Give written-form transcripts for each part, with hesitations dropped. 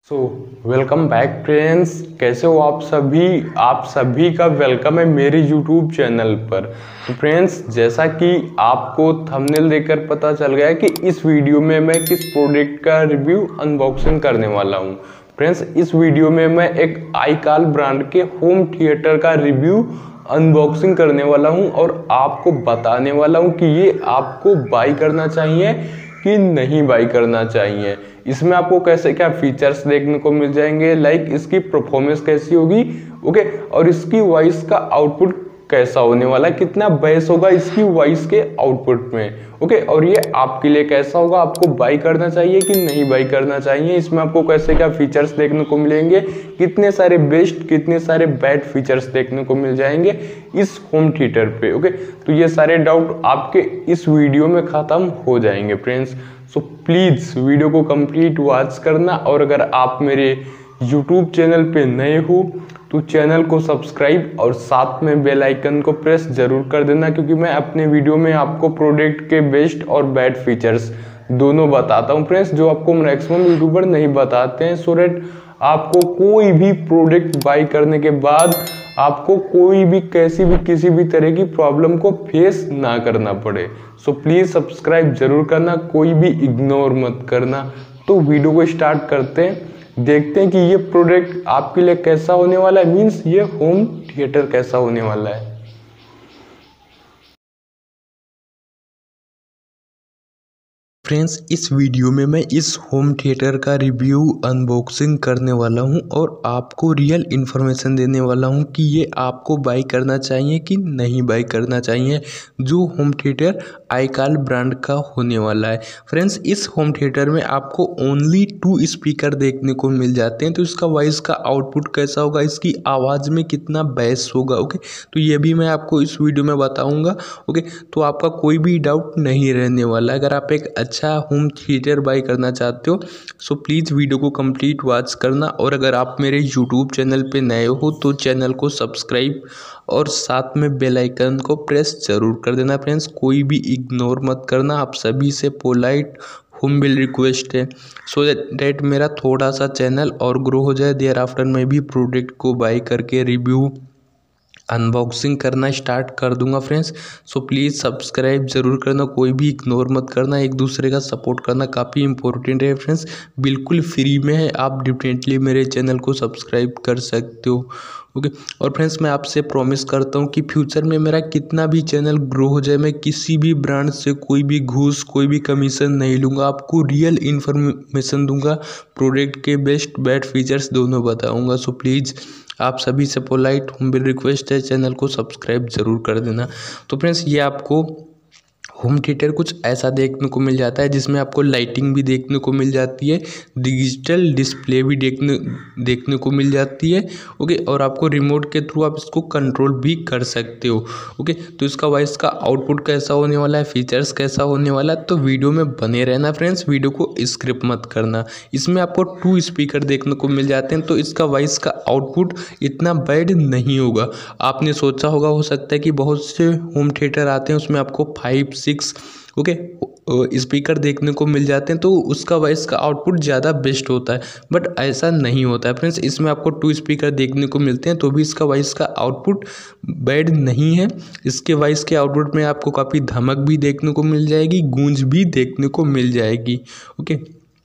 So welcome back friends. कैसे हो आप सभी का वेलकम है मेरे यूट्यूब चैनल पर। तो फ्रेंड्स, जैसा कि आपको थंबनेल देखकर पता चल गया है कि इस वीडियो में मैं किस प्रोडक्ट का रिव्यू अनबॉक्सिंग करने वाला हूं। फ्रेंड्स, इस वीडियो में मैं एक iCal ब्रांड के होम थिएटर का रिव्यू अनबॉक्सिंग करने वाला हूं और आपको बताने वाला हूं कि ये आपको बाई करना चाहिए कि नहीं बाई करना चाहिए। इसमें आपको कैसे क्या फीचर्स देखने को मिल जाएंगे, लाइक इसकी परफॉर्मेंस कैसी होगी, ओके, और इसकी वॉइस का आउटपुट कैसा होने वाला है, कितना बेस होगा इसकी वॉइस के आउटपुट में, ओके, और ये आपके लिए कैसा होगा, आपको बाई करना चाहिए कि नहीं बाई करना चाहिए। इसमें आपको कैसे क्या फीचर्स देखने को मिलेंगे, कितने सारे बेस्ट कितने सारे बैड फीचर्स देखने को मिल जाएंगे इस होम थिएटर पे, ओके। तो ये सारे डाउट आपके इस वीडियो में खत्म हो जाएंगे फ्रेंड्स। सो प्लीज़ वीडियो को कंप्लीट वॉच करना, और अगर आप मेरे यूट्यूब चैनल पे नए हो तो चैनल को सब्सक्राइब और साथ में बेल आइकन को प्रेस जरूर कर देना, क्योंकि मैं अपने वीडियो में आपको प्रोडक्ट के बेस्ट और बैड फीचर्स दोनों बताता हूं फ्रेंड्स, जो आपको मैक्सिमम यूट्यूबर नहीं बताते हैं, सो दैट आपको कोई भी प्रोडक्ट बाई करने के बाद आपको कोई भी किसी भी तरह की प्रॉब्लम को फेस ना करना पड़े। सो प्लीज़ सब्सक्राइब जरूर करना, कोई भी इग्नोर मत करना। तो वीडियो को स्टार्ट करते हैं, देखते हैं कि ये प्रोडक्ट आपके लिए कैसा होने वाला है, मीन्स ये होम थिएटर कैसा होने वाला है। फ्रेंड्स, इस वीडियो में मैं इस होम थिएटर का रिव्यू अनबॉक्सिंग करने वाला हूं और आपको रियल इन्फॉर्मेशन देने वाला हूं कि ये आपको बाई करना चाहिए कि नहीं बाई करना चाहिए, जो होम थिएटर iCal ब्रांड का होने वाला है। फ्रेंड्स, इस होम थिएटर में आपको ओनली 2 स्पीकर देखने को मिल जाते हैं। तो इसका वॉइस का आउटपुट कैसा होगा, इसकी आवाज़ में कितना बेस होगा, ओके, तो ये भी मैं आपको इस वीडियो में बताऊँगा, ओके। तो आपका कोई भी डाउट नहीं रहने वाला। अगर आप एक अच्छा होम थिएटर बाई करना चाहते हो सो प्लीज़ वीडियो को कंप्लीट वॉच करना, और अगर आप मेरे यूट्यूब चैनल पे नए हो तो चैनल को सब्सक्राइब और साथ में बेल आइकन को प्रेस जरूर कर देना फ्रेंड्स। कोई भी इग्नोर मत करना, आप सभी से पोलाइट हुम्बल रिक्वेस्ट है, सो दैट मेरा थोड़ा सा चैनल और ग्रो हो जाए। देयर आफ्टर मैं भी प्रोडक्ट को बाई करके रिव्यू अनबॉक्सिंग करना स्टार्ट कर दूंगा फ्रेंड्स। सो प्लीज़ सब्सक्राइब जरूर करना, कोई भी इग्नोर मत करना, एक दूसरे का सपोर्ट करना काफ़ी इंपॉर्टेंट है फ्रेंड्स। बिल्कुल फ्री में है, आप डेफिनेटली मेरे चैनल को सब्सक्राइब कर सकते हो, ओके। और फ्रेंड्स, मैं आपसे प्रॉमिस करता हूँ कि फ्यूचर में मेरा कितना भी चैनल ग्रो हो जाए, मैं किसी भी ब्रांड से कोई भी घूस कोई भी कमीशन नहीं लूँगा, आपको रियल इन्फॉर्मेशन दूंगा, प्रोडक्ट के बेस्ट बैड फीचर्स दोनों बताऊँगा। सो प्लीज़ आप सभी से पोलाइट हुम्बल रिक्वेस्ट है, चैनल को सब्सक्राइब जरूर कर देना। तो फ्रेंड्स, ये आपको होम थिएटर कुछ ऐसा देखने को मिल जाता है जिसमें आपको लाइटिंग भी देखने को मिल जाती है, डिजिटल डिस्प्ले भी देखने को मिल जाती है, ओके, और आपको रिमोट के थ्रू आप इसको कंट्रोल भी कर सकते हो, ओके। तो इसका वॉइस का आउटपुट कैसा होने वाला है, फीचर्स कैसा होने वाला है, तो वीडियो में बने रहना फ्रेंड्स, वीडियो को स्किप मत करना। इसमें आपको 2 स्पीकर देखने को मिल जाते हैं, तो इसका वॉइस का आउटपुट इतना बैड नहीं होगा। आपने सोचा होगा, हो सकता है कि बहुत से होम थिएटर आते हैं उसमें आपको 5-6 ओके स्पीकर देखने को मिल जाते हैं, तो उसका वॉइस का आउटपुट ज़्यादा बेस्ट होता है, बट ऐसा नहीं होता है फ्रेंड्स। इसमें आपको 2 स्पीकर देखने को मिलते हैं, तो भी इसका वॉइस का आउटपुट बैड नहीं है। इसके वॉइस के आउटपुट में आपको काफ़ी धमक भी देखने को मिल जाएगी, गूंज भी देखने को मिल जाएगी, ओके।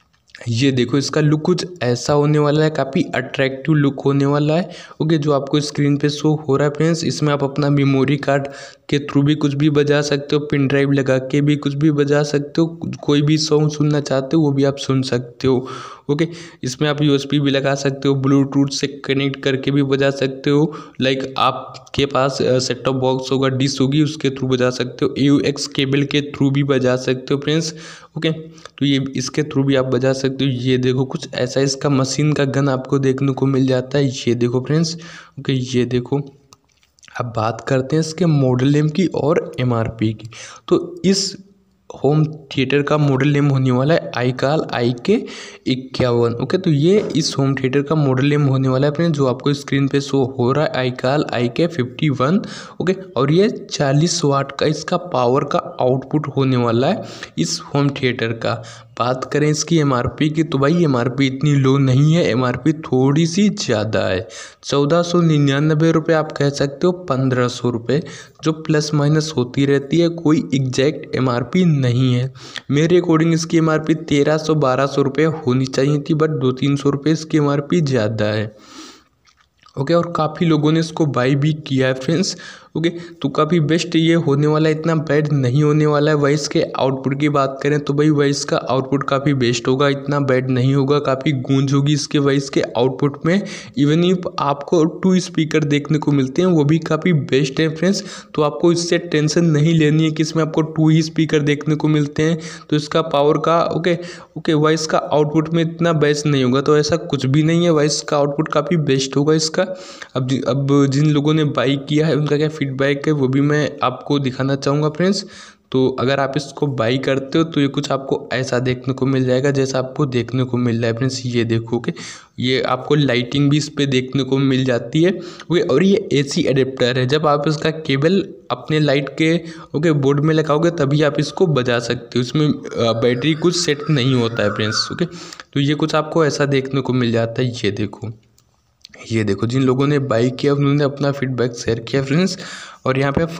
ये देखो, इसका लुक कुछ ऐसा होने वाला है, काफ़ी अट्रैक्टिव लुक होने वाला है, ओके, जो आपको स्क्रीन पे शो हो रहा है फ्रेंड्स। इसमें आप अपना मेमोरी कार्ड के थ्रू भी कुछ भी बजा सकते हो, पिन ड्राइव लगा के भी कुछ भी बजा सकते हो, कोई भी सॉन्ग सुनना चाहते हो वो भी आप सुन सकते हो, ओके। इसमें आप USB भी लगा सकते हो, ब्लूटूथ से कनेक्ट करके भी बजा सकते हो, लाइक आपके पास सेट टॉप बॉक्स होगा, डिश होगी, उसके थ्रू बजा सकते हो, AUX केबल के थ्रू भी बजा सकते हो फ्रेंड्स, ओके। तो ये इसके थ्रू भी आप बजा सकते हो। ये देखो, कुछ ऐसा इसका मशीन का गन आपको देखने को मिल जाता है, ये देखो फ्रेंड्स, ओके। ये देखो, अब बात करते हैं इसके मॉडल नेम की और MRP की। तो इस होम थिएटर का मॉडल नेम होने वाला है iCal IK51, ओके। तो ये इस होम थिएटर का मॉडल नेम होने वाला है फ्रेंड्स, जो आपको स्क्रीन पे शो हो रहा है, iCal IK51, ओके। और ये 40 वाट का इसका पावर का आउटपुट होने वाला है इस होम थिएटर का। बात करें इसकी एमआरपी की, तो भाई एमआरपी इतनी लो नहीं है, एमआरपी थोड़ी सी ज़्यादा है। 1499 रुपये आप कह सकते हो, 1500 रुपये जो प्लस माइनस होती रहती है, कोई एग्जैक्ट एमआरपी नहीं है। मेरे अकॉर्डिंग इसकी एमआरपी 1300-1200 रुपये होनी चाहिए थी, बट 200-300 रुपये इसकी एमआरपी ज़्यादा है। ओके, और काफ़ी लोगों ने इसको बाई भी किया है फ्रेंड्स। ओके, तो काफ़ी बेस्ट ये होने वाला है, इतना बैड नहीं होने वाला है। वॉइस के आउटपुट की बात करें तो भाई वॉइस का आउटपुट काफ़ी बेस्ट होगा, इतना बैड नहीं होगा, काफ़ी गूंज होगी इसके वॉइस के आउटपुट में। इवन इफ आपको 2 स्पीकर देखने को मिलते हैं वो भी काफ़ी बेस्ट है फ्रेंड्स, तो आपको इससे टेंशन नहीं लेनी है कि इसमें आपको 2 ही स्पीकर देखने को मिलते हैं तो इसका पावर का ओके वॉइस का आउटपुट में इतना बेस्ट नहीं होगा, तो ऐसा कुछ भी नहीं है। वॉइस का आउटपुट काफ़ी बेस्ट होगा इसका। अब जिन लोगों ने बाई किया है उनका क्या फीडबैक है वो भी मैं आपको दिखाना चाहूँगा फ्रेंड्स। तो अगर आप इसको बाई करते हो तो ये कुछ आपको ऐसा देखने को मिल जाएगा जैसा आपको देखने को मिल रहा है फ्रेंड्स। ये देखोगे, ये आपको लाइटिंग भी इस पर देखने को मिल जाती है। ओके, और ये AC एडेप्टर है, जब आप इसका केबल अपने लाइट के बोर्ड में लगाओगे तभी आप इसको बजा सकते हो, इसमें बैटरी कुछ सेट नहीं होता है फ्रेंड्स। ओके, तो ये कुछ आपको ऐसा देखने को मिल जाता है। ये देखो जिन लोगों ने बाई किया उन्होंने अपना फीडबैक शेयर किया फ्रेंड्स, और यहाँ पे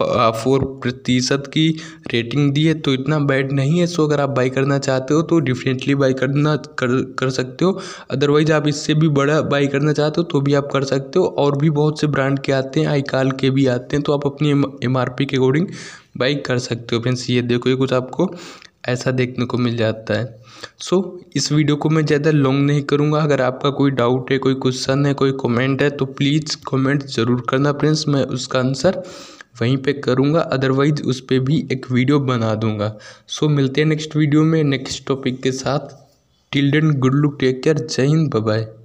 4% की रेटिंग दी है, तो इतना बैड नहीं है। सो अगर आप बाई करना चाहते हो तो डिफरेंटली बाई कर सकते हो। अदरवाइज आप इससे भी बड़ा बाई करना चाहते हो तो भी आप कर सकते हो। और भी बहुत से ब्रांड के आते हैं, iCal के भी आते हैं, तो आप अपनी MRP के अकॉर्डिंग बाई कर सकते हो फ्रेंड्स। ये देखो, ये कुछ आपको ऐसा देखने को मिल जाता है। सो इस वीडियो को मैं ज़्यादा लॉन्ग नहीं करूँगा। अगर आपका कोई डाउट है, कोई क्वेश्चन है, कोई कमेंट है तो प्लीज़ कमेंट ज़रूर करना फ्रेंड्स, मैं उसका आंसर वहीं पे करूँगा, अदरवाइज उस पर भी एक वीडियो बना दूँगा। सो मिलते हैं नेक्स्ट वीडियो में नेक्स्ट टॉपिक के साथ। Till then good luck, take care, जय हिंद, बाय बाय।